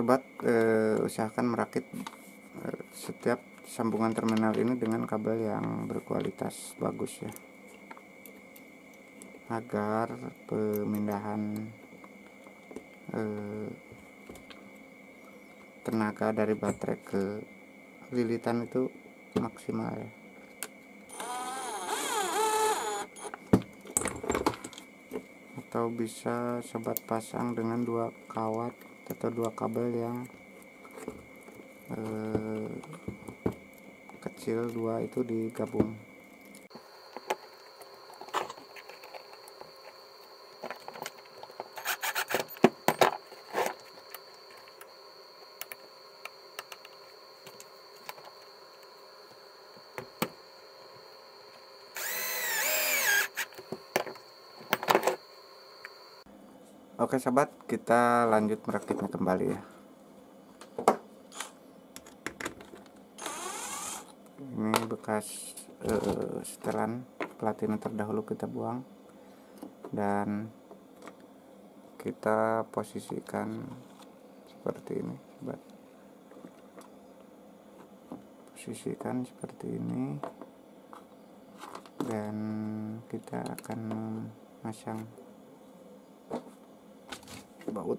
sobat usahakan merakit setiap sambungan terminal ini dengan kabel yang berkualitas bagus ya, agar pemindahan tenaga dari baterai ke lilitan itu maksimal ya. Atau bisa sobat pasang dengan 2 kawat atau 2 kabel yang kecil, 2 itu digabung. Oke sobat, kita lanjut merakitnya kembali ya. Ini bekas setelan platina terdahulu kita buang dan kita posisikan seperti ini sobat. Posisikan seperti ini dan kita akan memasang baut.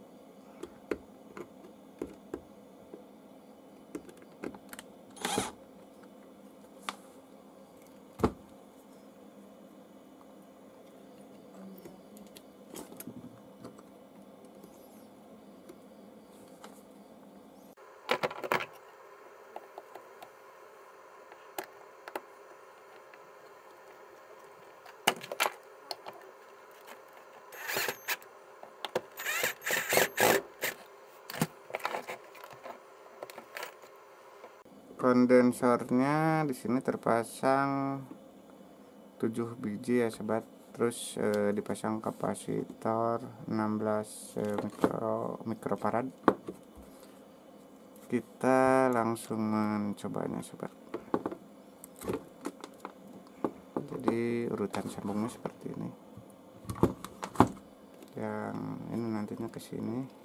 Kondensornya di sini terpasang 7 biji ya sobat. Terus dipasang kapasitor 16 mikrofarad. Kita langsung mencobanya sobat. Jadi urutan sambungnya seperti ini. Yang ini nantinya ke sini.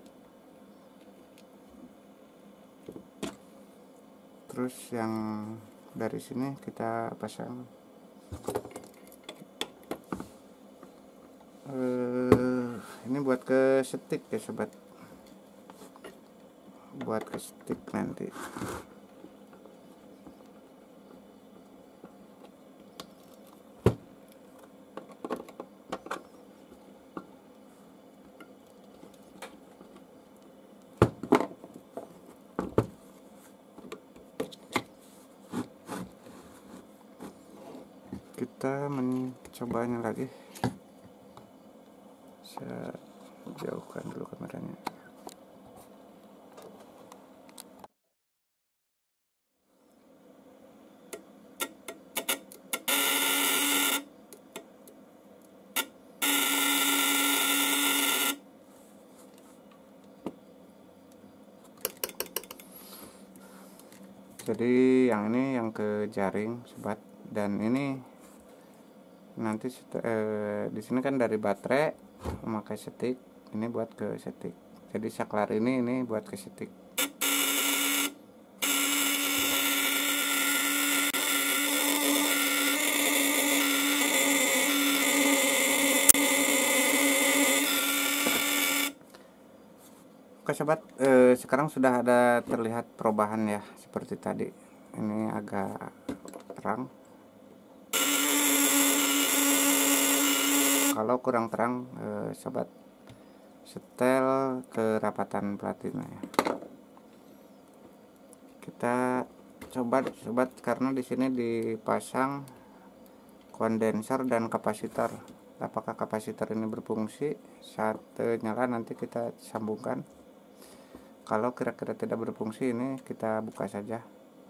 Terus yang dari sini kita pasang ini buat ke stick ya sobat, buat ke stick nanti. Kita mencobanya lagi. Saya jauhkan dulu kameranya. Jadi yang ini yang ke jaring sobat, dan ini nanti di sini kan dari baterai memakai stick, ini buat ke stick. Jadi saklar ini buat ke stick. Oke sobat, sekarang sudah ada terlihat perubahan ya, seperti tadi. Ini agak terang. Kalau kurang terang, sobat setel kerapatan platina ya. Kita coba sobat, karena di sini dipasang kondenser dan kapasitor. Apakah kapasitor ini berfungsi saat nyala, nanti kita sambungkan. Kalau kira-kira tidak berfungsi, ini kita buka saja.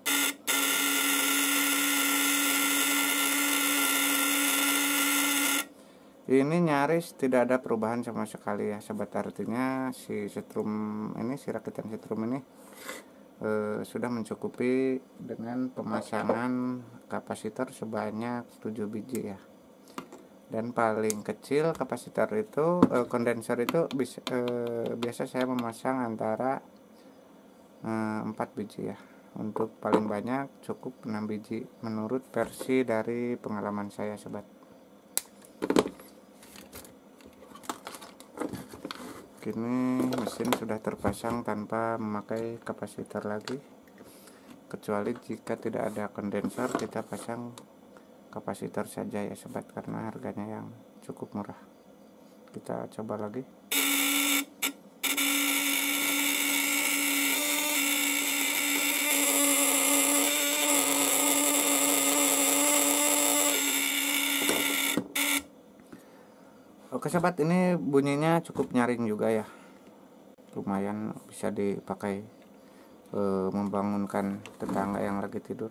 Ini nyaris tidak ada perubahan sama sekali ya sobat, artinya si setrum ini, si rakitan setrum ini sudah mencukupi dengan pemasangan kapasitor sebanyak 7 biji ya. Dan paling kecil kapasitor itu, kondenser itu biasa saya memasang antara 4 biji ya. Untuk paling banyak cukup 6 biji menurut versi dari pengalaman saya sobat. Kini mesin sudah terpasang tanpa memakai kapasitor lagi, kecuali jika tidak ada kondensor kita pasang kapasitor saja ya sobat, karena harganya yang cukup murah. Kita coba lagi. Oke sobat, ini bunyinya cukup nyaring juga ya, lumayan bisa dipakai membangunkan tetangga yang lagi tidur.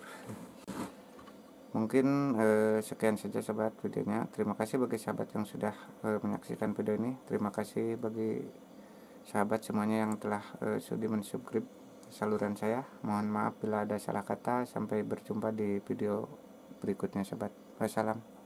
Mungkin sekian saja sobat videonya. Terima kasih bagi sahabat yang sudah menyaksikan video ini. Terima kasih bagi sahabat semuanya yang telah sudi mensubscribe saluran saya. Mohon maaf bila ada salah kata. Sampai berjumpa di video berikutnya sobat. Wassalam.